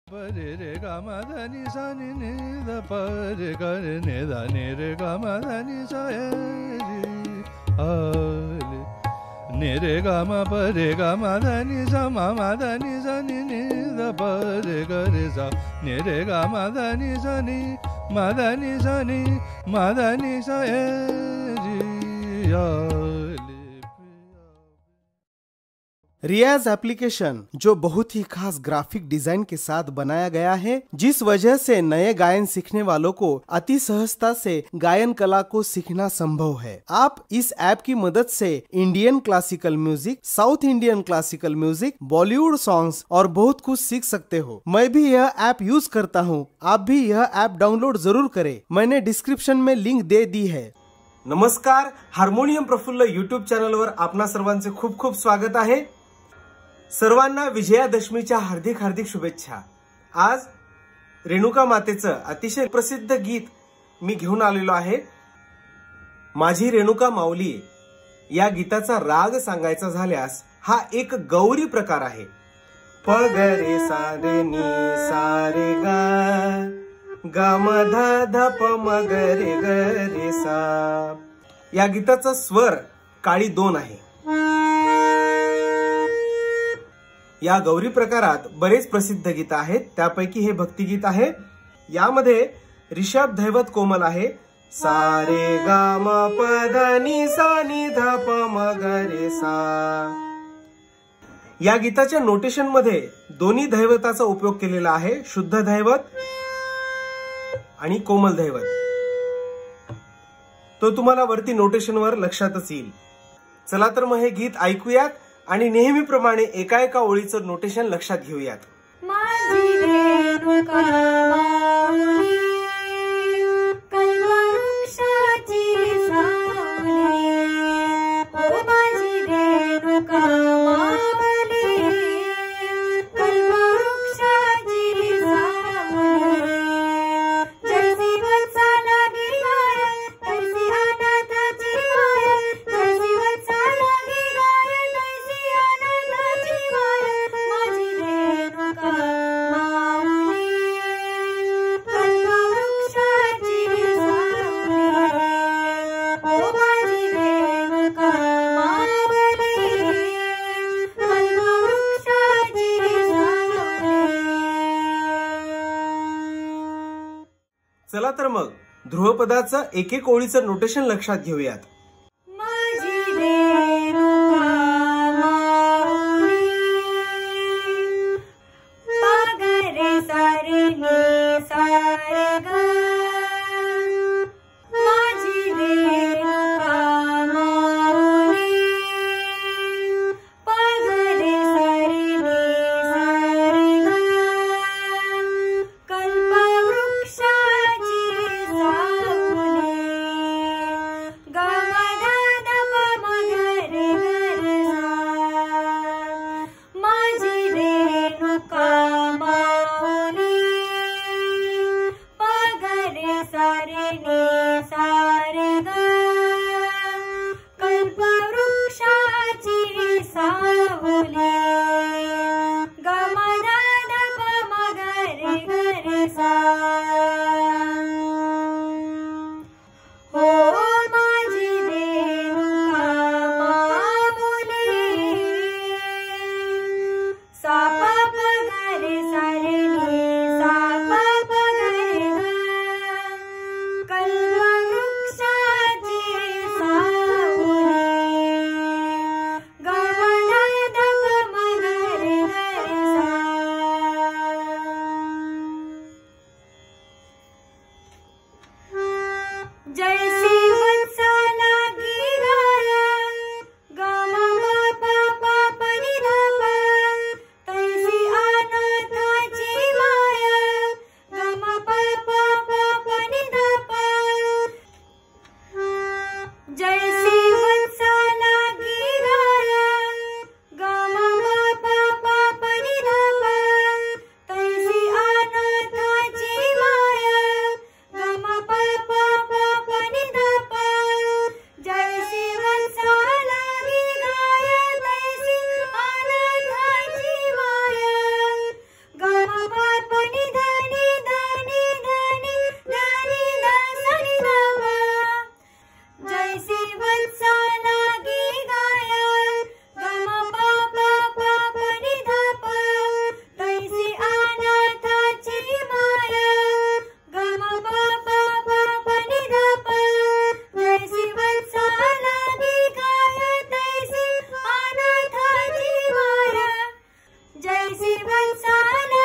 परे रे ग म ध नि सा नि नि ध प रे ग रे ने ध नि रे ग म ध नि सा रे रे नि रे ग म प रे ग म ध नि सा म ध नि सा नि नि ध प रे ग रे सा नि रे ग म ध नि सा नि म ध नि सा नि म ध नि सा रे रियाज एप्लीकेशन जो बहुत ही खास ग्राफिक डिजाइन के साथ बनाया गया है, जिस वजह से नए गायन सीखने वालों को अति सहजता से गायन कला को सीखना संभव है। आप इस ऐप की मदद से Indian classical music, south Indian classical music, Bollywood songs और बहुत कुछ सीख सकते हो। मैं भी यह ऐप यूज करता हूँ, आप भी यह ऐप डाउनलोड जरूर करें, मैंने डिस्क्रिप्शन में लिंक दे दी है। नमस्कार, हार्मोनियम प्रफुल्ल यूट्यूब चॅनलवर आपणा सर्वांचे खूप खूप स्वागत आहे। सर्वांना विजयादशमीच्या हार्दिक हार्दिक शुभेच्छा। आज रेणुका मातेचं अतिशय प्रसिद्ध गीत मी घेऊन आलेलो आहे। माझी रेणुका माऊली या गीताचा राग सांगायचा झाल्यास हा एक गौरी प्रकार आहे। प ग रे सा रे नी सा रे गा ग म ध ध प म ग रे सा। या गीताचा स्वर काळी 2 आहे। या गौरी प्रकारात बरेच प्रसिद्ध गीत आहेत, त्यापैकी हे भक्तिगीत आहे। यामध्ये ऋषभ दैवत कोमल आहे। सा रे गा म प ध नि सा नि ध प म ग रे सा। या गीताच्या नोटेशन मध्ये दोन्ही दैवताचा उपयोग केलेला आहे, शुद्ध दैवत आणि कोमल दैवत। तो तुम्हाला वरती नोटेशन वर लक्षातच येईल। चला तर मग हे गीत ऐकूयात आणि नेहमीप्रमाणे एका एका ओळीचं नोटेशन लक्षात घेऊयात। माझी रेणुका माऊली कल्पवृक्षाची सावली, ओ माझी रेणुका माऊली कल्पवृक्षाची सावली। जैसी वत्साला गिराय तैसी अनाथाची माय, जैसी वत्साला गिराय तैसी अनाथाची माय। माझी रेणुका माऊली कल्पवृक्षाची सावली, ओ माझी रेणुका माऊली कल्पवृक्षाची सावली। चला तर मग ध्रुवपदाचं एक एक ओळीचं नोटेशन लक्षात घेऊयात। माझी रेणुका माऊली प ग रे सा रे नि सा रे ग। माझी रेणुका माऊली प ग रे सा रे नि सा रे ग। कल्पवृक्षाची सावली, ग म ऐसी बरसाना